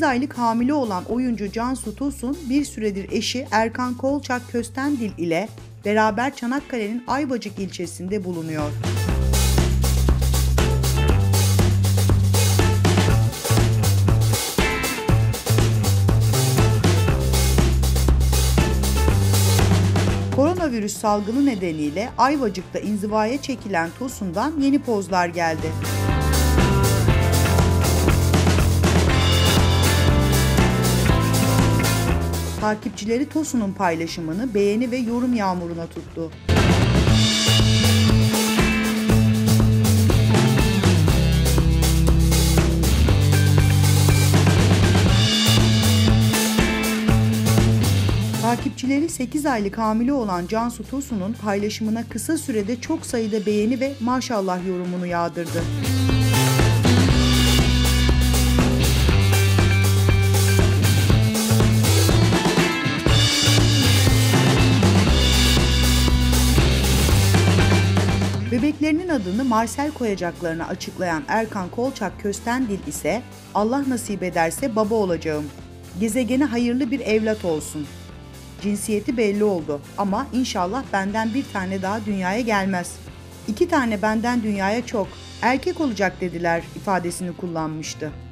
aylık hamile olan oyuncu Cansu Tosun bir süredir eşi Erkan Kolçak Köstendil ile beraber Çanakkale'nin Ayvacık ilçesinde bulunuyor. Koronavirüs salgını nedeniyle Ayvacık'ta inzivaya çekilen Tosun'dan yeni pozlar geldi. Takipçileri Tosun'un paylaşımını beğeni ve yorum yağmuruna tuttu. Takipçileri 8 aylık hamile olan Cansu Tosun'un paylaşımına kısa sürede çok sayıda beğeni ve maşallah yorumunu yağdırdı. Bebeklerinin adını Marcel koyacaklarını açıklayan Erkan Kolçak Köstendil ise Allah nasip ederse baba olacağım. Gezegene hayırlı bir evlat olsun. Cinsiyeti belli oldu ama inşallah benden bir tane daha dünyaya gelmez. 2 tane benden dünyaya çok, erkek olacak dediler ifadesini kullanmıştı.